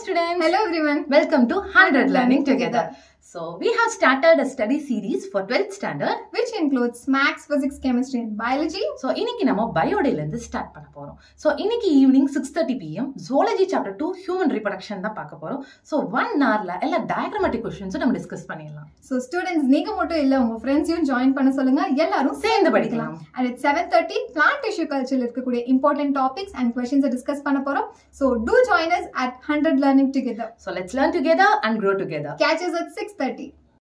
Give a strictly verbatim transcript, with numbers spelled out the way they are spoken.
students. Hello everyone. Welcome to one hundred Learning Together. So we have started a study series for twelfth standard which includes maths, physics, chemistry and biology. So இன்னைக்கு நம்ம பயோடேல இருந்து start பண்ண போறோம். So இன்னைக்கு evening six thirty p m zoology chapter two human reproduction தான் பார்க்க போறோம். So one hourல எல்லா diagrammatic questions நம்ம டிஸ்கஸ் பண்ணிடலாம். So students நீங்க மட்டும் இல்ல உங்க ஃப்ரெண்ட்ஸையும் ஜாயின் பண்ண சொல்லுங்க. எல்லாரும் சேர்ந்து படிக்கலாம். And at seven thirty plant tissue culture இருக்கக்கூடிய important topics and questions discuss பண்ண போறோம். So do join us at one hundred Learning Together. So let's learn together and grow together. Catch us at six thirty.